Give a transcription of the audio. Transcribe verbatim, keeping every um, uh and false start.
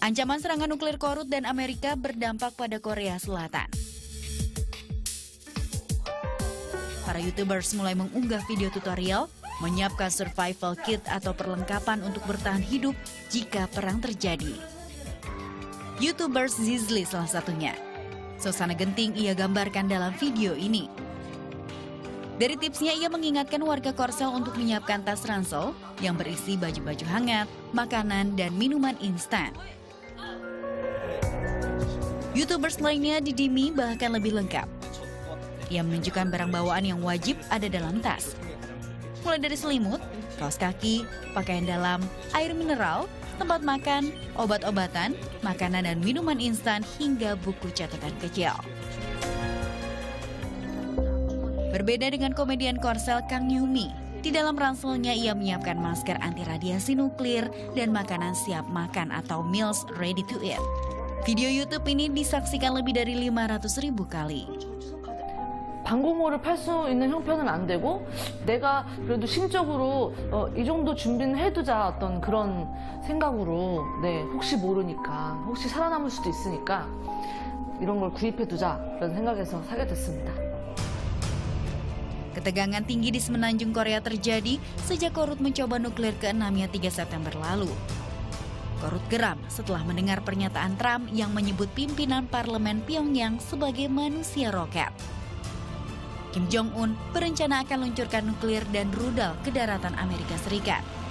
Ancaman serangan nuklir Korut dan Amerika berdampak pada Korea Selatan. Para YouTubers mulai mengunggah video tutorial menyiapkan survival kit atau perlengkapan untuk bertahan hidup jika perang terjadi. YouTubers Zizli salah satunya. Suasana genting ia gambarkan dalam video ini. Dari tipsnya, ia mengingatkan warga Korsel untuk menyiapkan tas ransel yang berisi baju-baju hangat, makanan, dan minuman instan. YouTubers lainnya di Dimi bahkan lebih lengkap. Ia menunjukkan barang bawaan yang wajib ada dalam tas. Mulai dari selimut, kaos kaki, pakaian dalam, air mineral, tempat makan, obat-obatan, makanan dan minuman instan, hingga buku catatan kecil. Berbeda dengan komedian Korsel Kang Yumi, di dalam ranselnya ia menyiapkan masker anti radiasi nuklir dan makanan siap makan atau meals ready to eat. Video YouTube ini disaksikan lebih dari lima ratus ribu kali. 방공호를 팔 수 있는 형편은 안 되고 내가 그래도 심적으로 어, 이 정도 준비는 해두자 어떤 그런 생각으로 네 혹시 모르니까 혹시 살아남을 수도 있으니까 이런 걸 구입해두자 이런 생각에서 사게 됐습니다. Ketegangan tinggi di semenanjung Korea terjadi sejak Korut mencoba nuklir keenamnya tiga September lalu. Korut geram setelah mendengar pernyataan Trump yang menyebut pimpinan parlemen Pyongyang sebagai manusia roket. Kim Jong-un berencana akan luncurkan nuklir dan rudal ke daratan Amerika Serikat.